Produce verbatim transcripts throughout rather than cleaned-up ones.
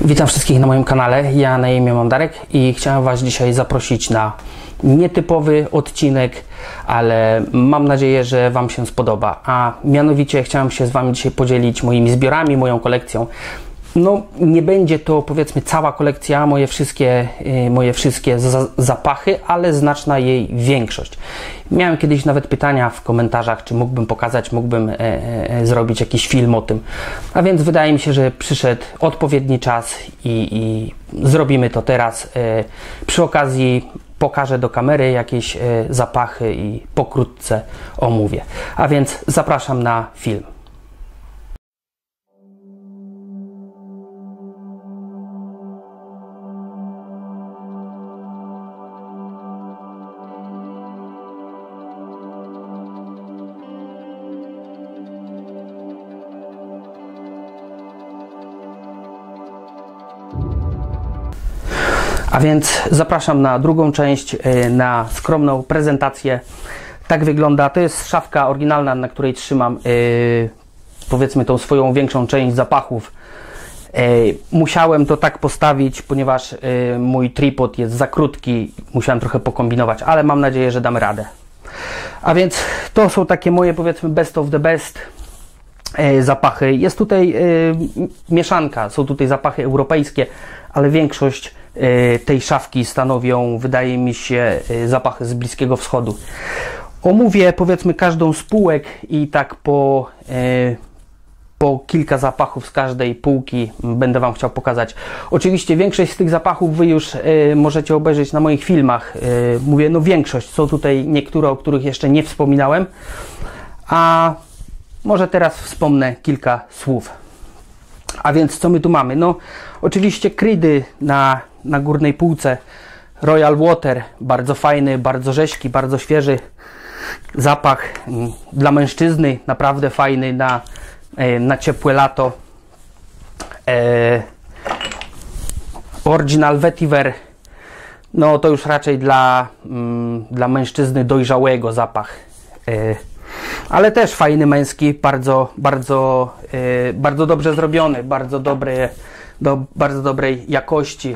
Witam wszystkich na moim kanale, ja na imię mam Darek i chciałem Was dzisiaj zaprosić na nietypowy odcinek, ale mam nadzieję, że Wam się spodoba, a mianowicie chciałem się z Wami dzisiaj podzielić moimi zbiorami, moją kolekcją. No, nie będzie to, powiedzmy, cała kolekcja, moje wszystkie, yy, moje wszystkie za zapachy, ale znaczna jej większość. Miałem kiedyś nawet pytania w komentarzach, czy mógłbym pokazać, mógłbym e, e, zrobić jakiś film o tym. A więc wydaje mi się, że przyszedł odpowiedni czas i, i zrobimy to teraz. E, przy okazji pokażę do kamery jakieś e, zapachy i pokrótce omówię. A więc zapraszam na film. A więc zapraszam na drugą część, na skromną prezentację. Tak wygląda, to jest szafka oryginalna, na której trzymam yy, powiedzmy tą swoją większą część zapachów. Yy, musiałem to tak postawić, ponieważ yy, mój tripod jest za krótki, musiałem trochę pokombinować, ale mam nadzieję, że damy radę. A więc to są takie moje, powiedzmy, best of the best yy, zapachy. Jest tutaj yy, mieszanka, są tutaj zapachy europejskie, ale większość tej szafki stanowią, wydaje mi się, zapachy z Bliskiego Wschodu. Omówię, powiedzmy, każdą z półek i tak po, po kilka zapachów z każdej półki będę Wam chciał pokazać. Oczywiście większość z tych zapachów Wy już możecie obejrzeć na moich filmach. Mówię, no większość. Są tutaj niektóre, o których jeszcze nie wspominałem, a może teraz wspomnę kilka słów. A więc co my tu mamy? No oczywiście Creedy na, na górnej półce, Royal Water, bardzo fajny, bardzo rzeźki, bardzo świeży zapach dla mężczyzny, naprawdę fajny na, na ciepłe lato. E, Original Vetiver, no to już raczej dla, mm, dla mężczyzny dojrzałego zapach. E, ale też fajny męski, bardzo, bardzo, yy, bardzo dobrze zrobiony, bardzo, dobry, do, bardzo dobrej jakości.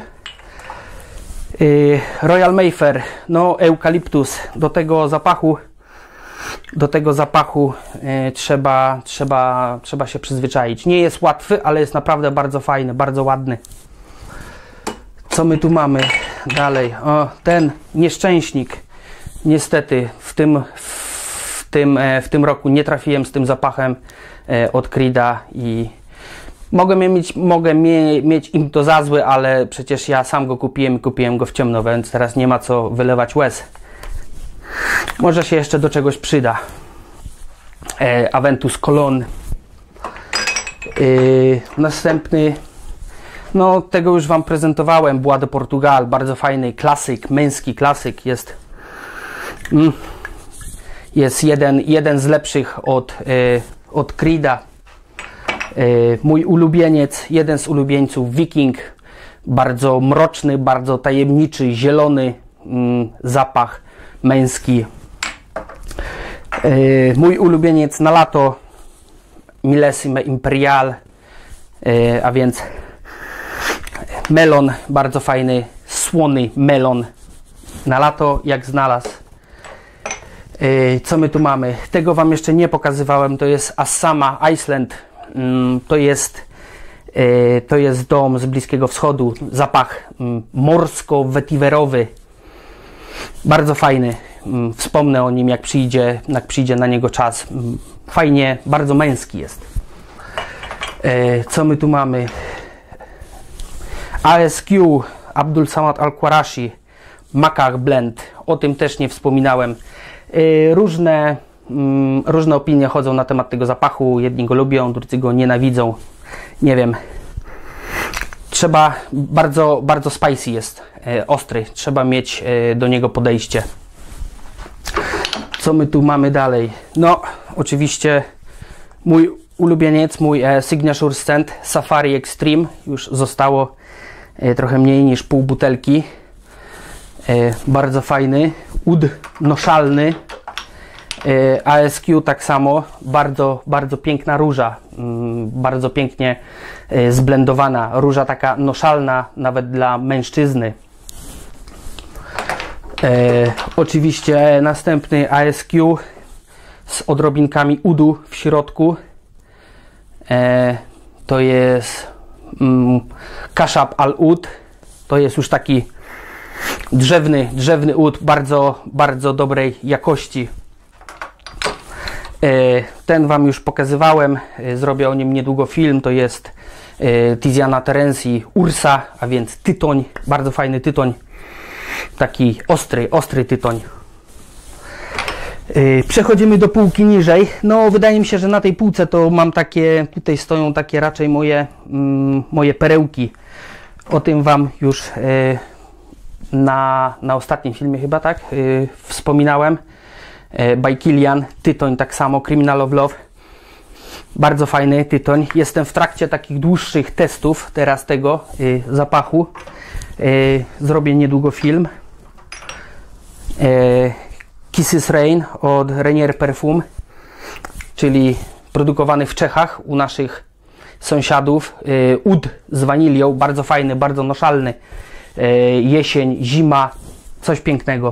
Yy, Royal Mayfair, no eukaliptus, do tego zapachu, do tego zapachu yy, trzeba, trzeba, trzeba się przyzwyczaić. Nie jest łatwy, ale jest naprawdę bardzo fajny, bardzo ładny. Co my tu mamy dalej? O, ten nieszczęśnik, niestety w tym W tym, w tym roku nie trafiłem z tym zapachem od Creeda i mogę, mieć, mogę mie, mieć im to za złe, ale przecież ja sam go kupiłem i kupiłem go w ciemno, więc teraz nie ma co wylewać łez. Może się jeszcze do czegoś przyda. E, Aventus Cologne. E, następny, no tego już Wam prezentowałem, Bois de Portugal, bardzo fajny klasyk, męski klasyk jest. Mm. Jest jeden, jeden z lepszych od, y, od Creeda. Y, mój ulubieniec, jeden z ulubieńców, Viking. Bardzo mroczny, bardzo tajemniczy, zielony y, zapach męski. Y, mój ulubieniec na lato, Millesime Imperial, y, a więc melon, bardzo fajny, słony melon na lato, jak znalazł. Co my tu mamy? Tego Wam jeszcze nie pokazywałem. To jest Assama Iceland. To jest, to jest dom z Bliskiego Wschodu. Zapach morsko-wetiwerowy. Bardzo fajny. Wspomnę o nim, jak przyjdzie, jak przyjdzie na niego czas. Fajnie, bardzo męski jest. Co my tu mamy? A S Q Abdul Samad Al-Qurashi Makkah Blend. O tym też nie wspominałem. Różne, różne opinie chodzą na temat tego zapachu. Jedni go lubią, drudzy go nienawidzą. Nie wiem. Trzeba, bardzo, bardzo spicy jest, ostry. Trzeba mieć do niego podejście. Co my tu mamy dalej? No, oczywiście mój ulubieniec, mój signature scent Safari Extreme. Już zostało trochę mniej niż pół butelki. Bardzo fajny, ud noszalny. A S Q tak samo, bardzo, bardzo piękna róża, bardzo pięknie zblendowana, róża taka noszalna nawet dla mężczyzny. E, oczywiście następny A S Q z odrobinkami udu w środku, e, to jest mm, Kashab al-Ud, to jest już taki drzewny, drzewny ud bardzo, bardzo dobrej jakości. Ten Wam już pokazywałem, zrobię o nim niedługo film, to jest Tiziana Terenzi Ursa, a więc tytoń, bardzo fajny tytoń, taki ostry, ostry tytoń. Przechodzimy do półki niżej. No wydaje mi się, że na tej półce to mam takie, tutaj stoją takie raczej moje, mm, moje perełki. O tym Wam już na, na ostatnim filmie chyba, tak, wspominałem. By Kilian, tytoń tak samo, Criminal of Love, bardzo fajny tytoń. Jestem w trakcie takich dłuższych testów teraz tego y, zapachu. Y, zrobię niedługo film. Y, Kisses Rain od Rainier Perfume, czyli produkowany w Czechach u naszych sąsiadów. Y, ud z wanilią, bardzo fajny, bardzo noszalny. Y, jesień, zima, coś pięknego.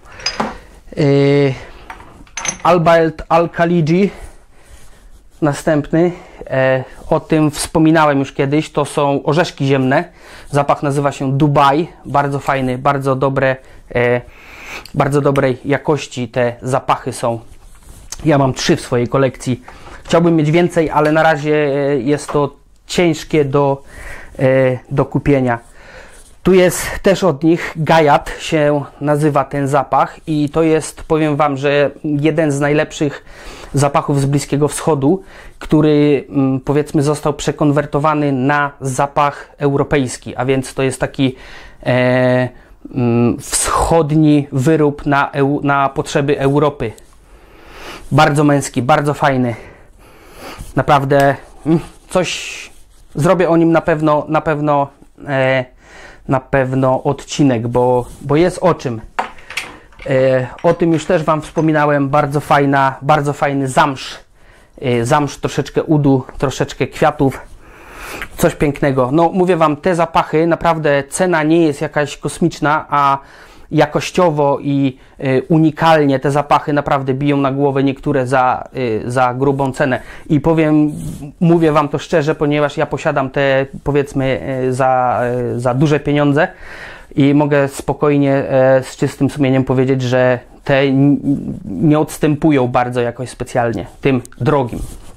Y, Albalt Al-Khaliji, następny, e, o tym wspominałem już kiedyś, to są orzeszki ziemne, zapach nazywa się Dubai, bardzo fajny, bardzo dobre, e, bardzo dobrej jakości te zapachy są. Ja mam trzy w swojej kolekcji, chciałbym mieć więcej, ale na razie e, jest to ciężkie do, e, do kupienia. Tu jest też od nich, Gayat się nazywa ten zapach i to jest, powiem Wam, że jeden z najlepszych zapachów z Bliskiego Wschodu, który powiedzmy został przekonwertowany na zapach europejski, a więc to jest taki e, wschodni wyrób na, na potrzeby Europy. Bardzo męski, bardzo fajny. Naprawdę coś, zrobię o nim na pewno, na pewno e, na pewno odcinek, bo, bo jest o czym. E, o tym już też Wam wspominałem, bardzo fajna, bardzo fajny zamsz. E, zamsz, troszeczkę udu, troszeczkę kwiatów, coś pięknego. No mówię Wam, te zapachy, naprawdę cena nie jest jakaś kosmiczna, a jakościowo i y, unikalnie te zapachy naprawdę biją na głowę niektóre za, y, za grubą cenę. I powiem, mówię Wam to szczerze, ponieważ ja posiadam te, powiedzmy, y, za, y, za duże pieniądze i mogę spokojnie y, z czystym sumieniem powiedzieć, że te nie odstępują bardzo jakoś specjalnie tym drogim.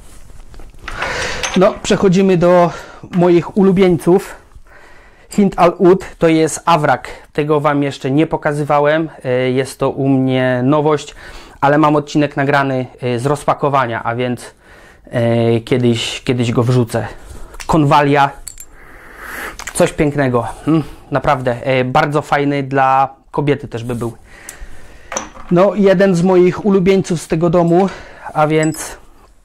No, przechodzimy do moich ulubieńców. Hind al-Ud to jest awrak, tego Wam jeszcze nie pokazywałem, jest to u mnie nowość, ale mam odcinek nagrany z rozpakowania, a więc kiedyś, kiedyś go wrzucę. Konwalia, coś pięknego, naprawdę bardzo fajny, dla kobiety też by był. No, jeden z moich ulubieńców z tego domu, a więc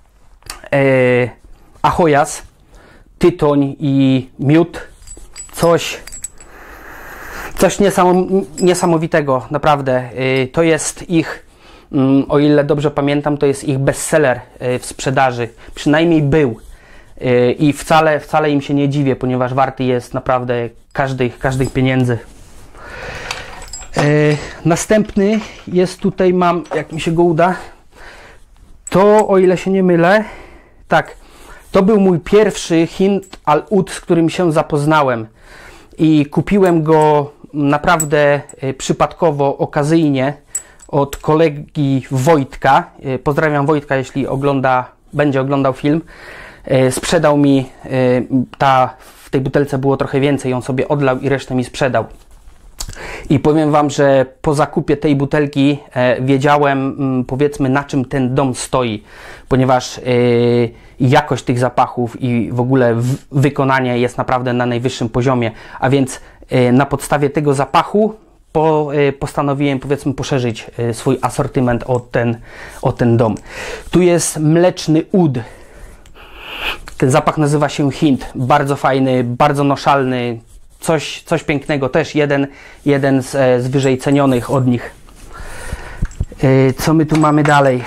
Ahojas, tytoń i miód. Coś, coś niesamowitego, naprawdę. To jest ich, o ile dobrze pamiętam, to jest ich bestseller w sprzedaży. Przynajmniej był. I wcale, wcale im się nie dziwię, ponieważ warty jest naprawdę każdych, każdych pieniędzy. Następny jest tutaj, mam, jak mi się go uda, to o ile się nie mylę, tak, to był mój pierwszy Hind al-Ud, z którym się zapoznałem. I kupiłem go naprawdę przypadkowo, okazyjnie od kolegi Wojtka. Pozdrawiam Wojtka, jeśli ogląda, będzie oglądał film. Sprzedał mi, ta, w tej butelce było trochę więcej, on sobie odlał i resztę mi sprzedał. I powiem Wam, że po zakupie tej butelki e, wiedziałem, m, powiedzmy, na czym ten dom stoi, ponieważ e, jakość tych zapachów i w ogóle w, wykonanie jest naprawdę na najwyższym poziomie, a więc e, na podstawie tego zapachu po, e, postanowiłem, powiedzmy, poszerzyć e, swój asortyment o ten, o ten dom. Tu jest mleczny ud. Ten zapach nazywa się Hind, bardzo fajny, bardzo noszalny. Coś, coś pięknego, też jeden, jeden z, z wyżej cenionych od nich. Co my tu mamy dalej?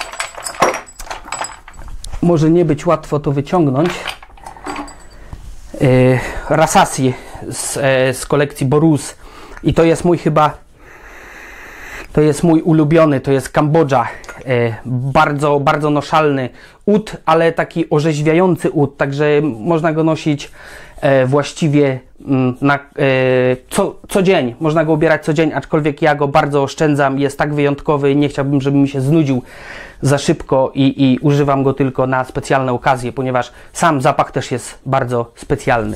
Może nie być łatwo to wyciągnąć. Rasasi z, z kolekcji Borus. I to jest mój chyba, to jest mój ulubiony, to jest Kambodża. Bardzo, bardzo noszalny ud, ale taki orzeźwiający ud, także można go nosić właściwie na, co, co dzień. Można go ubierać co dzień, aczkolwiek ja go bardzo oszczędzam. Jest tak wyjątkowy i nie chciałbym, żeby mi się znudził za szybko i, i używam go tylko na specjalne okazje, ponieważ sam zapach też jest bardzo specjalny.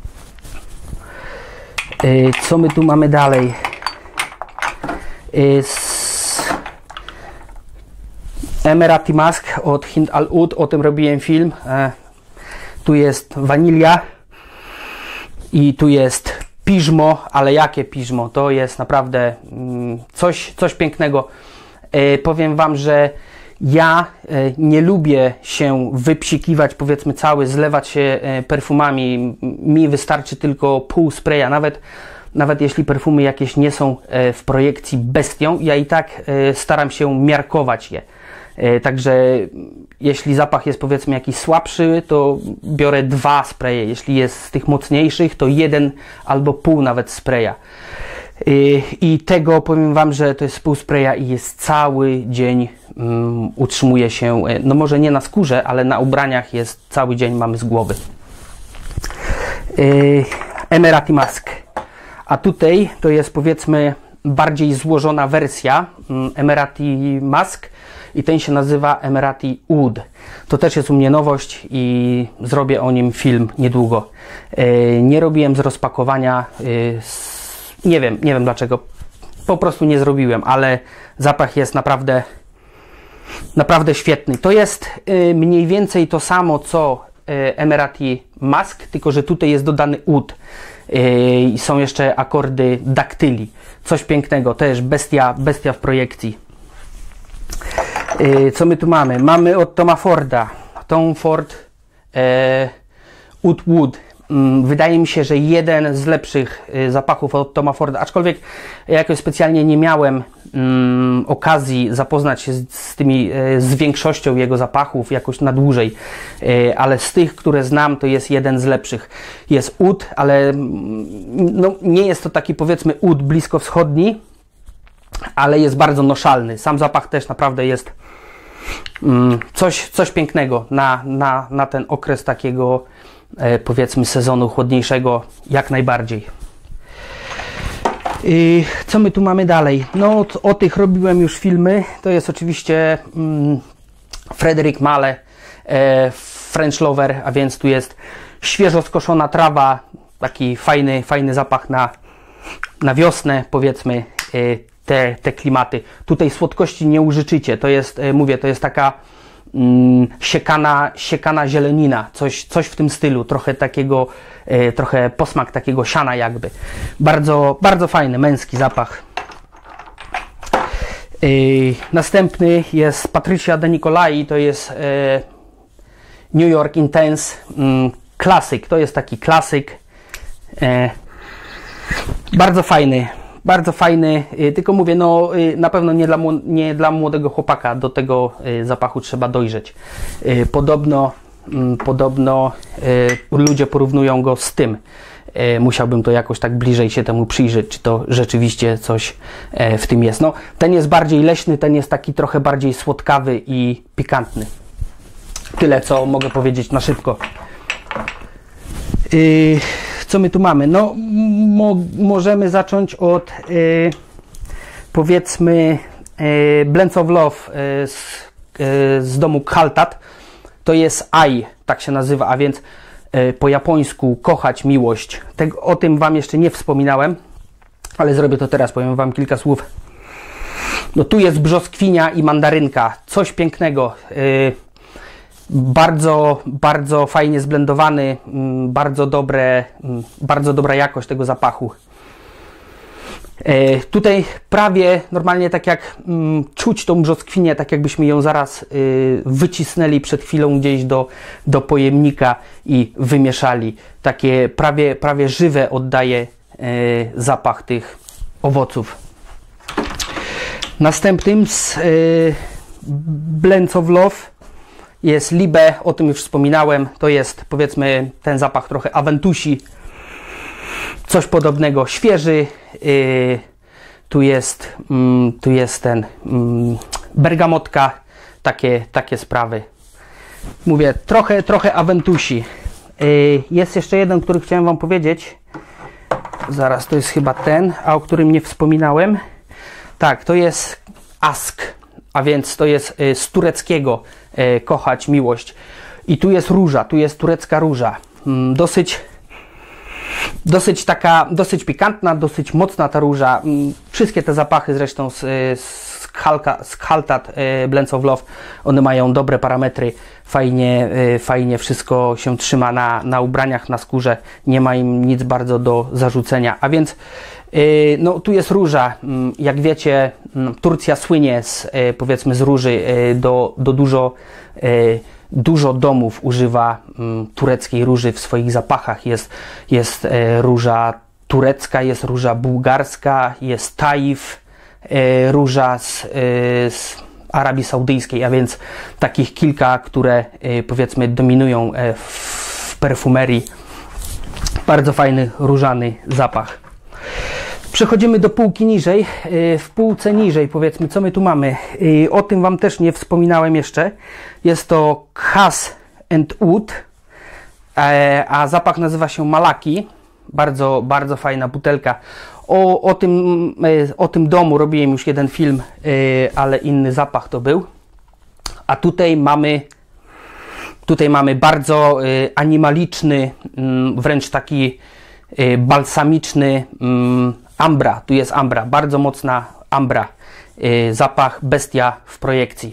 Co my tu mamy dalej? Emirati Musk od Hind Al Oud, o tym robiłem film. Tu jest wanilia i tu jest piżmo, ale jakie piżmo? To jest naprawdę coś, coś pięknego. Powiem Wam, że ja nie lubię się wypsikiwać, powiedzmy cały, zlewać się perfumami. Mi wystarczy tylko pół spraya, nawet Nawet jeśli perfumy jakieś nie są w projekcji bestią, ja i tak staram się miarkować je. Także jeśli zapach jest powiedzmy jakiś słabszy, to biorę dwa spraye. Jeśli jest z tych mocniejszych, to jeden albo pół nawet spraya. I tego powiem Wam, że to jest pół spraya i jest cały dzień, um, utrzymuje się, no może nie na skórze, ale na ubraniach jest cały dzień, mamy z głowy. Emirati Musk. A tutaj to jest powiedzmy bardziej złożona wersja Emirati Musk i ten się nazywa Emirati Oud. To też jest u mnie nowość i zrobię o nim film niedługo. Nie robiłem z rozpakowania, nie wiem, nie wiem dlaczego, po prostu nie zrobiłem, ale zapach jest naprawdę, naprawdę świetny. To jest mniej więcej to samo co Emirati Musk, tylko że tutaj jest dodany oud. I są jeszcze akordy daktyli. Coś pięknego, też bestia, bestia w projekcji. Co my tu mamy? Mamy od Toma Forda. Tom Ford e, Oud Wood. Wydaje mi się, że jeden z lepszych zapachów od Toma Forda, aczkolwiek jakoś specjalnie nie miałem um, okazji zapoznać się z, z tymi, z większością jego zapachów jakoś na dłużej, ale z tych, które znam, to jest jeden z lepszych. Jest oud, ale no, nie jest to taki powiedzmy oud bliskowschodni, ale jest bardzo noszalny. Sam zapach też naprawdę jest um, coś, coś pięknego na, na, na ten okres takiego powiedzmy sezonu chłodniejszego, jak najbardziej. I co my tu mamy dalej? No o tych robiłem już filmy. To jest oczywiście mm, Frederic Malle e, French Lover, a więc tu jest świeżo skoszona trawa, taki fajny, fajny zapach na, na wiosnę, powiedzmy e, te, te klimaty. Tutaj słodkości nie użyczycie, to jest, e, mówię, to jest taka Mm, siekana, siekana zielenina, coś, coś w tym stylu, trochę takiego, e, trochę posmak takiego siana jakby. Bardzo, bardzo fajny, męski zapach. E, następny jest Patricia De Nicolai, to jest e, New York Intense mm, klasyk, to jest taki klasyk, e, bardzo fajny. Bardzo fajny, tylko mówię, no na pewno nie dla, nie dla młodego chłopaka, do tego zapachu trzeba dojrzeć. Podobno, podobno ludzie porównują go z tym. Musiałbym to jakoś tak bliżej się temu przyjrzeć, czy to rzeczywiście coś w tym jest. No, ten jest bardziej leśny, ten jest taki trochę bardziej słodkawy i pikantny. Tyle, co mogę powiedzieć na szybko. Yy, co my tu mamy? No, mo możemy zacząć od yy, powiedzmy yy, Blends of Love yy, z, yy, z domu Khaltat. To jest Ai, tak się nazywa, a więc yy, po japońsku kochać miłość. Tego, o tym Wam jeszcze nie wspominałem, ale zrobię to teraz, powiem Wam kilka słów. No tu jest brzoskwinia i mandarynka, coś pięknego. Yy, Bardzo, bardzo fajnie zblendowany, bardzo dobre, bardzo dobra jakość tego zapachu. E, tutaj prawie normalnie tak jak mm, czuć tą brzoskwinię, tak jakbyśmy ją zaraz y, wycisnęli przed chwilą gdzieś do, do pojemnika i wymieszali. Takie prawie, prawie żywe oddaje y, zapach tych owoców. Następnym z y, Blends of Love jest Liebe, o tym już wspominałem. To jest, powiedzmy, ten zapach trochę Aventusi, coś podobnego, świeży. Y, tu jest, mm, tu jest ten mm, bergamotka, takie, takie sprawy. Mówię, trochę, trochę Aventusi. Y, jest jeszcze jeden, który chciałem Wam powiedzieć. Zaraz, to jest chyba ten, a o którym nie wspominałem. Tak, to jest Ask, a więc to jest y, z tureckiego y, kochać, miłość. I tu jest róża, tu jest turecka róża. Mm, dosyć, dosyć taka, dosyć pikantna, dosyć mocna ta róża. Mm, wszystkie te zapachy zresztą z, z, Halka, z Haltat y, Blends of Love, one mają dobre parametry, fajnie, y, fajnie wszystko się trzyma na, na ubraniach, na skórze, nie ma im nic bardzo do zarzucenia. A więc y, no, tu jest róża. Jak wiecie, Turcja słynie z, y, powiedzmy z róży, y, do, do dużo, y, dużo domów używa y, tureckiej róży w swoich zapachach. Jest, jest y, róża turecka, jest róża bułgarska, jest taif, y, róża z, y, z Arabii Saudyjskiej, a więc takich kilka, które y, powiedzmy dominują y, w perfumerii. Bardzo fajny różany zapach. Przechodzimy do półki niżej. W półce niżej, powiedzmy, co my tu mamy. O tym Wam też nie wspominałem jeszcze. Jest to Khass and Oud, a zapach nazywa się Malaki. Bardzo, bardzo fajna butelka. O, o, tym, o tym domu robiłem już jeden film, ale inny zapach to był. A tutaj mamy Tutaj mamy bardzo y, animaliczny, y, wręcz taki y, balsamiczny y, ambra. Tu jest ambra, bardzo mocna ambra. Y, zapach bestia w projekcji.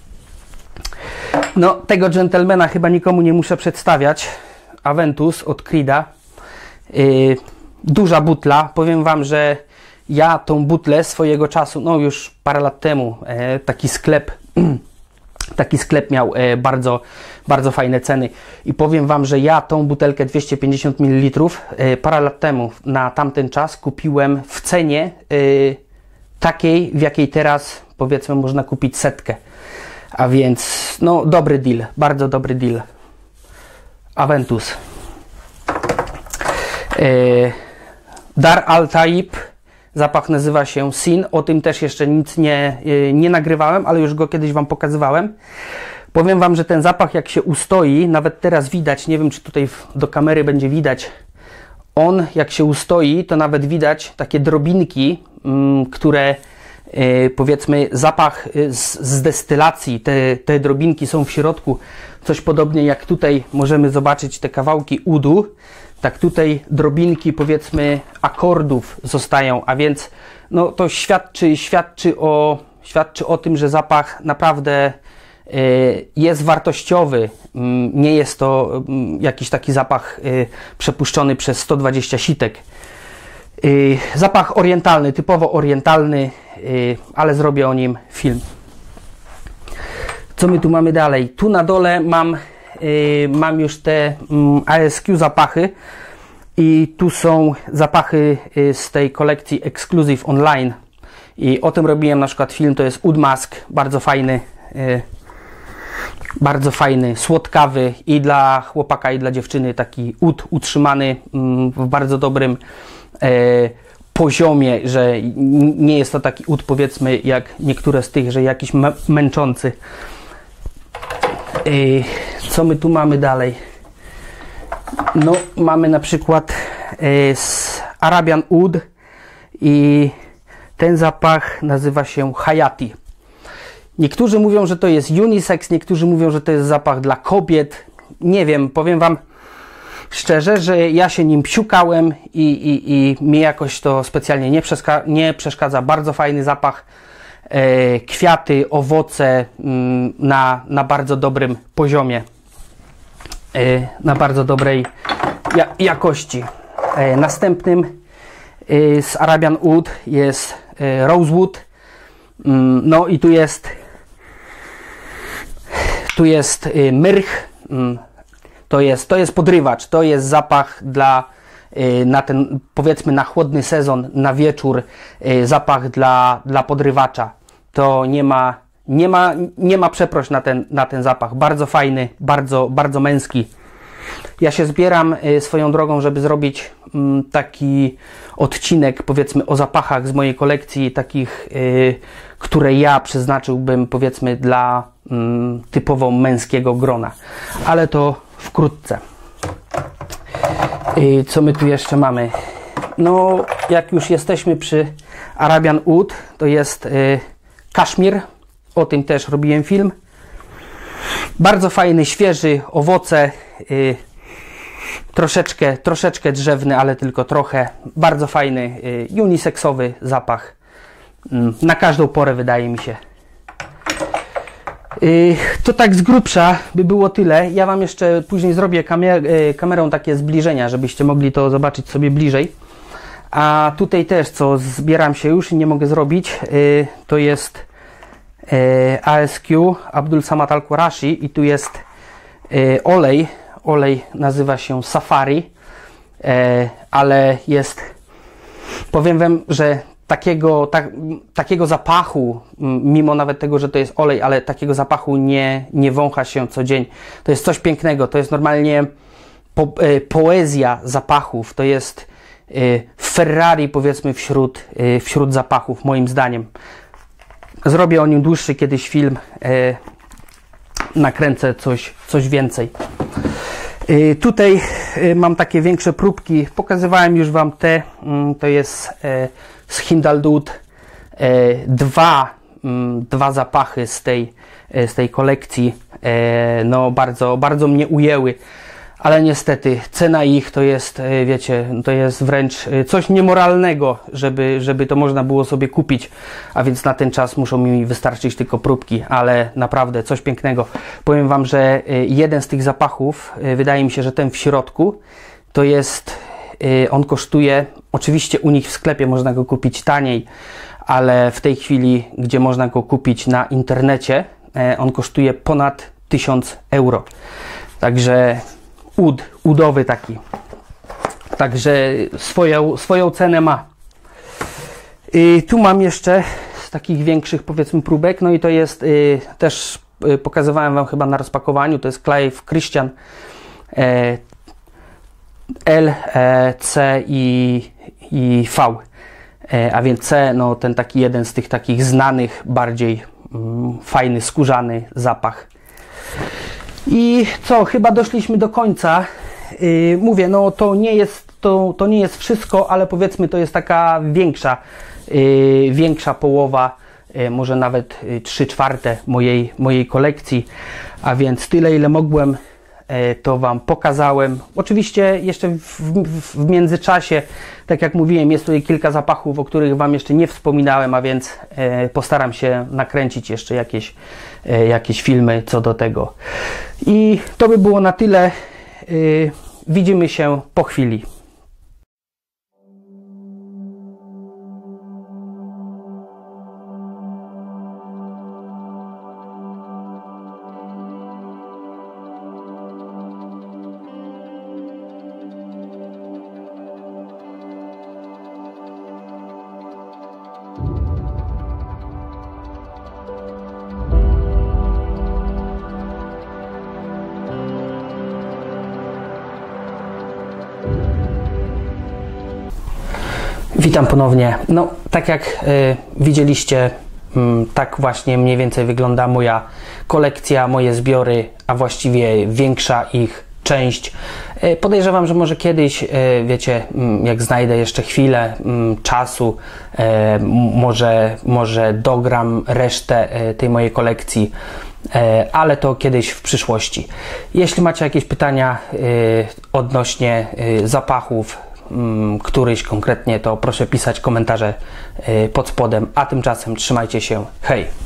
No, tego dżentelmena chyba nikomu nie muszę przedstawiać. Aventus od Creeda. Y, duża butla. Powiem Wam, że ja tą butlę swojego czasu, no już parę lat temu, e, taki sklep Taki sklep miał e, bardzo, bardzo fajne ceny i powiem Wam, że ja tą butelkę dwieście pięćdziesiąt mililitrów e, parę lat temu na tamten czas kupiłem w cenie e, takiej, w jakiej teraz, powiedzmy, można kupić setkę. A więc no dobry deal, bardzo dobry deal. Aventus. E, Dar al-Taib. Zapach nazywa się Sin. O tym też jeszcze nic nie, nie nagrywałem, ale już go kiedyś Wam pokazywałem. Powiem Wam, że ten zapach jak się ustoi, nawet teraz widać, nie wiem czy tutaj do kamery będzie widać, on jak się ustoi, to nawet widać takie drobinki, mm, które yy, powiedzmy zapach z, z destylacji, te, te drobinki są w środku. Coś podobnie jak tutaj możemy zobaczyć te kawałki udu. Tak tutaj drobinki, powiedzmy, akordów zostają, a więc no, to świadczy, świadczy, o, świadczy o tym, że zapach naprawdę y, jest wartościowy. Y, nie jest to y, jakiś taki zapach y, przepuszczony przez sto dwadzieścia sitek. Y, zapach orientalny, typowo orientalny, y, ale zrobię o nim film. Co my tu mamy dalej? Tu na dole mam Yy, mam już te mm, A S Q zapachy i tu są zapachy yy, z tej kolekcji Exclusive Online i o tym robiłem na przykład film, to jest Oud Mask, bardzo fajny, yy, bardzo fajny, słodkawy i dla chłopaka i dla dziewczyny, taki oud utrzymany yy, w bardzo dobrym yy, poziomie, że nie jest to taki oud, powiedzmy, jak niektóre z tych, że jakiś męczący. Yy, co my tu mamy dalej? No, mamy na przykład yy, z Arabian Oud i ten zapach nazywa się Hayati. Niektórzy mówią, że to jest unisex, niektórzy mówią, że to jest zapach dla kobiet. Nie wiem, powiem Wam szczerze, że ja się nim psiukałem i, i, i mi jakoś to specjalnie nie, nie przeszkadza. Bardzo fajny zapach. E, kwiaty, owoce mm, na, na bardzo dobrym poziomie, e, na bardzo dobrej ja, jakości. E, następnym e, z Arabian Oud jest e, Rosewood. Mm, no i tu jest tu jest e, myrch. Mm, to jest, to jest podrywacz, to jest zapach dla na ten, powiedzmy, na chłodny sezon, na wieczór, zapach dla, dla podrywacza. to nie ma, nie ma, nie ma przeproś na ten, na ten zapach. Bardzo fajny, bardzo, bardzo męski. Ja się zbieram swoją drogą, żeby zrobić taki odcinek, powiedzmy, o zapachach z mojej kolekcji, takich, które ja przeznaczyłbym, powiedzmy, dla typowo męskiego grona. Ale to wkrótce. Co my tu jeszcze mamy? No, jak już jesteśmy przy Arabian Oud, to jest kaszmir. O tym też robiłem film. Bardzo fajny, świeży, owoce. Troszeczkę, troszeczkę drzewny, ale tylko trochę. Bardzo fajny, uniseksowy zapach. Na każdą porę, wydaje mi się. To tak z grubsza by było tyle. Ja Wam jeszcze później zrobię kamer kamerą takie zbliżenia, żebyście mogli to zobaczyć sobie bliżej. A tutaj też, co zbieram się już i nie mogę zrobić, to jest A S Q Abdul Samad Al-Qurashi i tu jest olej. Olej nazywa się Safari, ale jest, powiem Wam, że takiego, tak, takiego zapachu, mimo nawet tego, że to jest olej, ale takiego zapachu nie, nie wącha się co dzień. To jest coś pięknego, to jest normalnie po, poezja zapachów, to jest Ferrari, powiedzmy, wśród, wśród zapachów, moim zdaniem. Zrobię o nim dłuższy kiedyś film, nakręcę coś, coś więcej. Tutaj mam takie większe próbki, pokazywałem już Wam te, to jest z Hindaldud, dwa, dwa zapachy z tej, z tej kolekcji, no bardzo, bardzo mnie ujęły, ale niestety cena ich to jest, wiecie, to jest wręcz coś niemoralnego, żeby, żeby to można było sobie kupić, a więc na ten czas muszą mi wystarczyć tylko próbki, ale naprawdę coś pięknego. Powiem Wam, że jeden z tych zapachów, wydaje mi się, że ten w środku, to jest, on kosztuje, oczywiście u nich w sklepie można go kupić taniej, ale w tej chwili, gdzie można go kupić na internecie, on kosztuje ponad tysiąc euro. Także ud, udowy taki. Także swoją, swoją cenę ma. I tu mam jeszcze z takich większych, powiedzmy, próbek. No i to jest y, też y, pokazywałem Wam chyba na rozpakowaniu. To jest Clive Christian y, L, e, C i, i V. Y, a więc C, no ten taki jeden z tych takich znanych, bardziej y, fajny, skórzany zapach. I co, chyba doszliśmy do końca. Yy, mówię, no to nie jest, to, to nie jest wszystko, ale powiedzmy to jest taka większa, yy, większa połowa, yy, może nawet yy, trzy czwarte mojej, mojej kolekcji. A więc tyle, ile mogłem, yy, to Wam pokazałem. Oczywiście jeszcze w, w, w międzyczasie, tak jak mówiłem, jest tutaj kilka zapachów, o których Wam jeszcze nie wspominałem, a więc yy, postaram się nakręcić jeszcze jakieś jakieś filmy co do tego. I to by było na tyle. Yy, widzimy się po chwili. Witam ponownie. No, tak jak y, widzieliście, y, tak właśnie mniej więcej wygląda moja kolekcja, moje zbiory, a właściwie większa ich część. Y, podejrzewam, że może kiedyś, y, wiecie, y, jak znajdę jeszcze chwilę y, czasu, y, może, może dogram resztę y, tej mojej kolekcji, y, ale to kiedyś w przyszłości. Jeśli macie jakieś pytania y, odnośnie y, zapachów, któryś konkretnie, to proszę pisać komentarze pod spodem, a tymczasem trzymajcie się, hej!